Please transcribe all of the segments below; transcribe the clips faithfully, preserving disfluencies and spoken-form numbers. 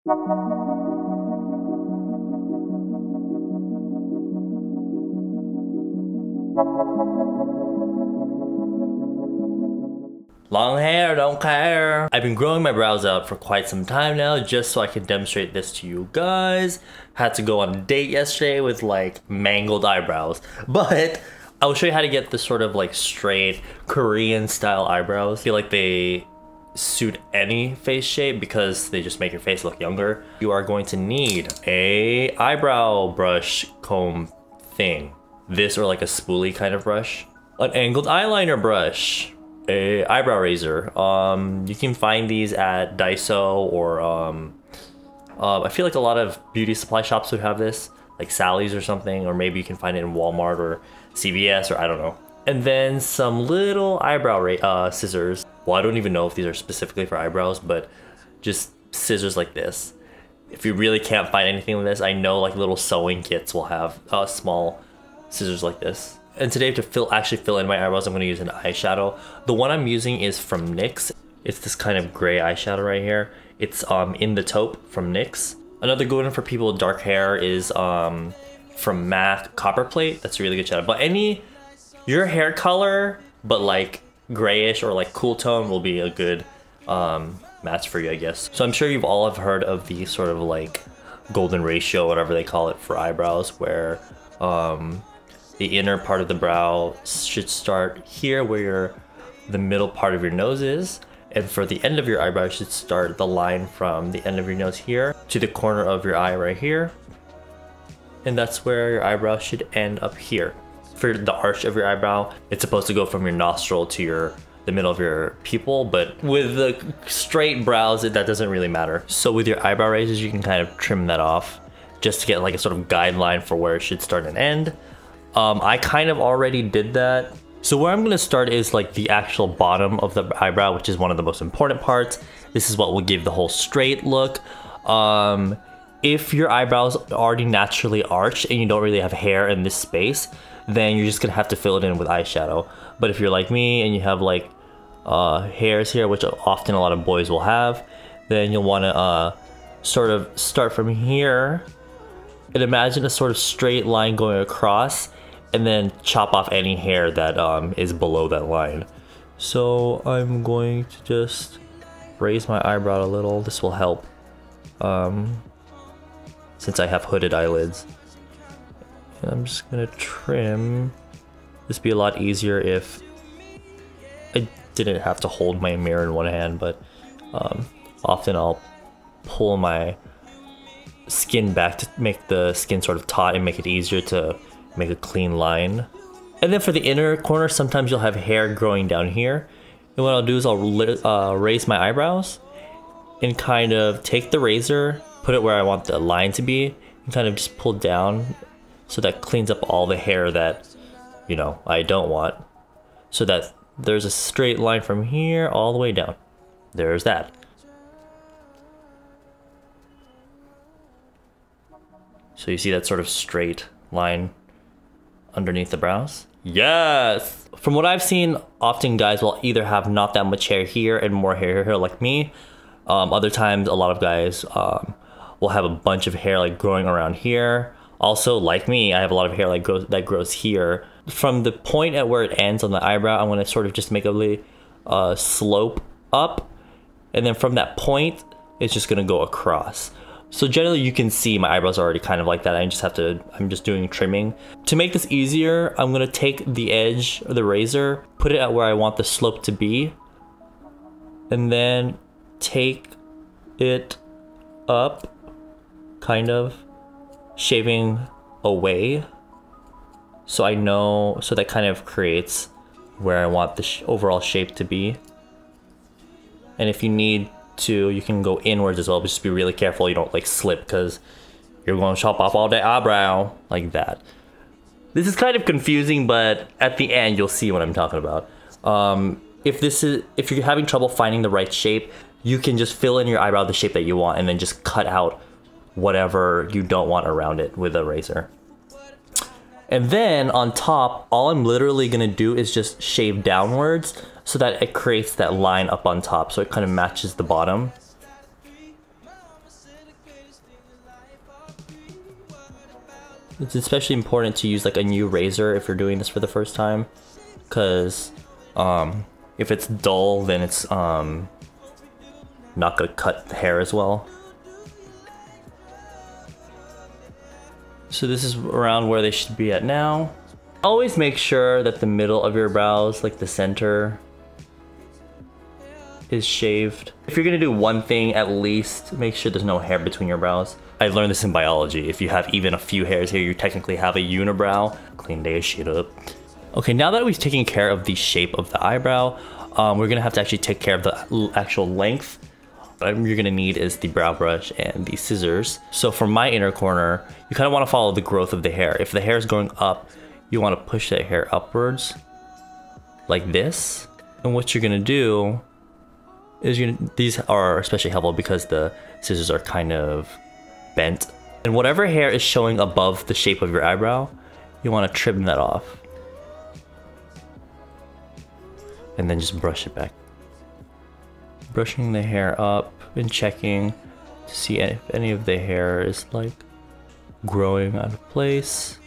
Long hair, don't care. I've been growing my brows out for quite some time now just so I can demonstrate this to you guys. Had to go on a date yesterday with like mangled eyebrows. But I will show you how to get this sort of like straight Korean style eyebrows. I feel like they suit any face shape because they just make your face look younger. You are going to need a eyebrow brush comb thing. This or like a spoolie kind of brush. An angled eyeliner brush. A eyebrow razor. Um, you can find these at Daiso or um, uh, I feel like a lot of beauty supply shops would have this, like Sally's or something, or maybe you can find it in Walmart or C V S or I don't know. And then some little eyebrow ra uh, scissors. Well, I don't even know if these are specifically for eyebrows, but just scissors like this. If you really can't find anything like this, I know like little sewing kits will have uh, small scissors like this. And today to fill actually fill in my eyebrows, I'm going to use an eyeshadow. The one I'm using is from NYX. It's this kind of gray eyeshadow right here. It's um, in the Taupe from NYX. Another good one for people with dark hair is um, from MAC Copperplate. That's a really good shadow. But any, your hair color, but like grayish or like cool tone will be a good um, match for you, I guess. So I'm sure you've all have heard of the sort of like golden ratio, whatever they call it for eyebrows, where um, the inner part of the brow should start here where your, the middle part of your nose is. And for the end of your eyebrow, you should start the line from the end of your nose here to the corner of your eye right here. And that's where your eyebrow should end up here. For the arch of your eyebrow, it's supposed to go from your nostril to your the middle of your pupil, but with the straight brows, that doesn't really matter. So with your eyebrow razors, you can kind of trim that off just to get like a sort of guideline for where it should start and end. Um, I kind of already did that. So where I'm going to start is like the actual bottom of the eyebrow, which is one of the most important parts. This is what will give the whole straight look. Um, if your eyebrows are already naturally arched and you don't really have hair in this space, then you're just going to have to fill it in with eyeshadow. But if you're like me and you have like uh, hairs here, which often a lot of boys will have, then you'll want to uh, sort of start from here and imagine a sort of straight line going across, and then chop off any hair that um, is below that line. So I'm going to just raise my eyebrow a little. This will help um, since I have hooded eyelids. And I'm just gonna trim. This would be a lot easier if I didn't have to hold my mirror in one hand, but um, often I'll pull my skin back to make the skin sort of taut and make it easier to make a clean line. And then for the inner corner, sometimes you'll have hair growing down here. And what I'll do is I'll uh, raise my eyebrows and kind of take the razor, put it where I want the line to be, and kind of just pull down so that cleans up all the hair that, you know, I don't want. So that there's a straight line from here all the way down. There's that. So you see that sort of straight line underneath the brows? Yes! From what I've seen, often guys will either have not that much hair here and more hair here like me. Um, other times, a lot of guys um, will have a bunch of hair like growing around here. Also, like me, I have a lot of hair like grows, that grows here. From the point at where it ends on the eyebrow, I'm going to sort of just make a little uh, slope up. And then from that point, it's just going to go across. So generally you can see my eyebrows are already kind of like that. I just have to, I'm just doing trimming. To make this easier, I'm gonna take the edge of the razor, put it at where I want the slope to be, and then take it up, kind of, shaving away. So I know, so that kind of creates where I want the sh overall shape to be. And if you need to, you can go inwards as well, but just be really careful you don't like slip, because you're going to chop off all the eyebrow like that. This is kind of confusing, but at the end you'll see what I'm talking about. Um, if this is, if you're having trouble finding the right shape, you can just fill in your eyebrow the shape that you want and then just cut out whatever you don't want around it with a razor. And then on top, all I'm literally gonna do is just shave downwards so that it creates that line up on top, so it kind of matches the bottom. It's especially important to use like a new razor if you're doing this for the first time, because um, if it's dull, then it's um, not gonna cut the hair as well. So this is around where they should be at now. Always make sure that the middle of your brows, like the center, is shaved. If you're gonna do one thing, at least make sure there's no hair between your brows. I learned this in biology. If you have even a few hairs here, you technically have a unibrow. Clean that shit up. Okay, now that we've taken care of the shape of the eyebrow, um, we're gonna have to actually take care of the actual length. What you're gonna need is the brow brush and the scissors. So for my inner corner, you kind of want to follow the growth of the hair. If the hair is going up, you want to push that hair upwards like this. And what you're gonna do is you're gonna, these are especially helpful because the scissors are kind of bent. And whatever hair is showing above the shape of your eyebrow, you want to trim that off. And then just brush it back. Brushing the hair up and checking to see if any of the hair is like growing out of place.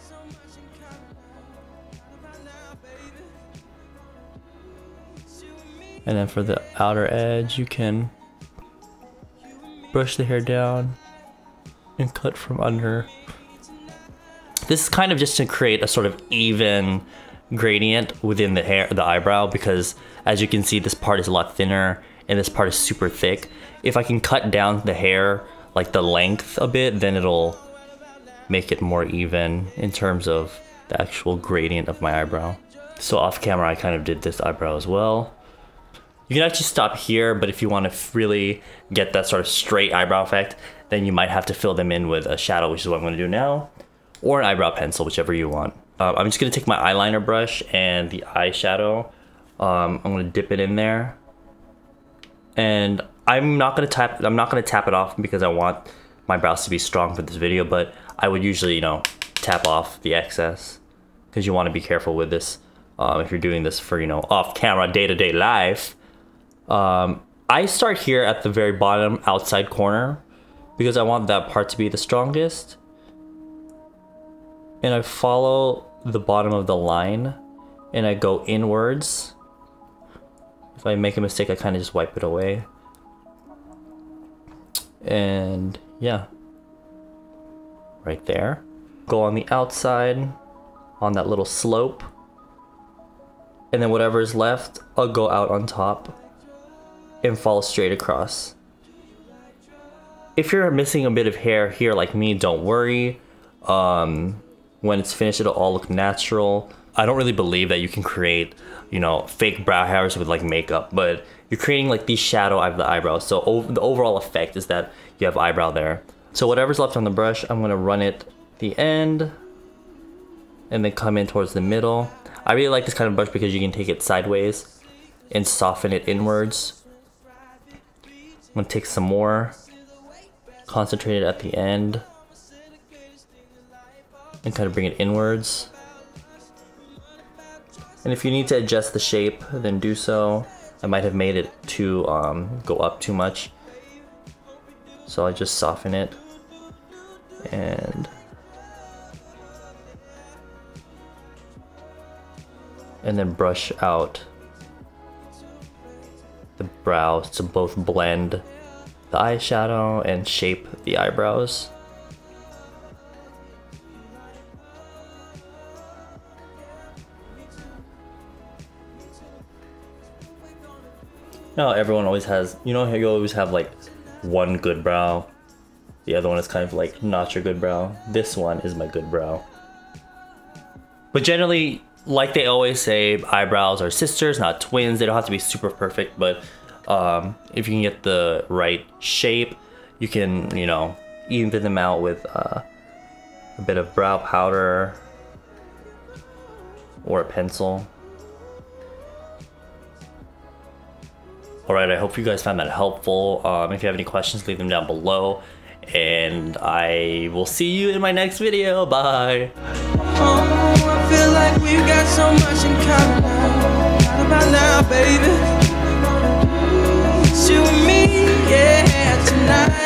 And then for the outer edge, you can brush the hair down and cut from under. This is kind of just to create a sort of even gradient within the hair, the eyebrow, because as you can see, this part is a lot thinner and this part is super thick. If I can cut down the hair, like the length a bit, then it'll make it more even in terms of the actual gradient of my eyebrow. So off camera, I kind of did this eyebrow as well. You can actually stop here, but if you want to really get that sort of straight eyebrow effect, then you might have to fill them in with a shadow, which is what I'm going to do now, or an eyebrow pencil, whichever you want. Uh, I'm just going to take my eyeliner brush and the eyeshadow. Um, I'm going to dip it in there, and I'm not going to tap. I'm not going to tap it off because I want my brows to be strong for this video. But I would usually, you know, tap off the excess because you want to be careful with this um, if you're doing this for, you know, off-camera, day-to-day life. Um, I start here at the very bottom outside corner because I want that part to be the strongest. And I follow the bottom of the line and I go inwards. If I make a mistake, I kind of just wipe it away. And yeah, right there. Go on the outside on that little slope. And then whatever is left, I'll go out on top and fall straight across. If you're missing a bit of hair here like me, don't worry. Um, when it's finished, it'll all look natural. I don't really believe that you can create, you know, fake brow hairs with like makeup, but you're creating like these shadow of the eyebrows. So ov the overall effect is that you have eyebrow there. So whatever's left on the brush, I'm gonna run it the end and then come in towards the middle. I really like this kind of brush because you can take it sideways and soften it inwards. I'm gonna take some more, concentrate it at the end, and kind of bring it inwards. And if you need to adjust the shape, then do so. I might have made it to um, go up too much, so I just soften it and and then brush out the brows to both blend the eyeshadow and shape the eyebrows. Now everyone always has, you know how you always have like one good brow, the other one is kind of like not your good brow. This one is my good brow. But generally, like they always say, eyebrows are sisters, not twins. They don't have to be super perfect, but um, if you can get the right shape, you can, you know, even them out with uh, a bit of brow powder or a pencil. Alright, I hope you guys found that helpful. Um, if you have any questions, leave them down below. And I will see you in my next video. Bye! Oh, I feel like we've got so much in common now. Not about now, baby. You and me, yeah, tonight.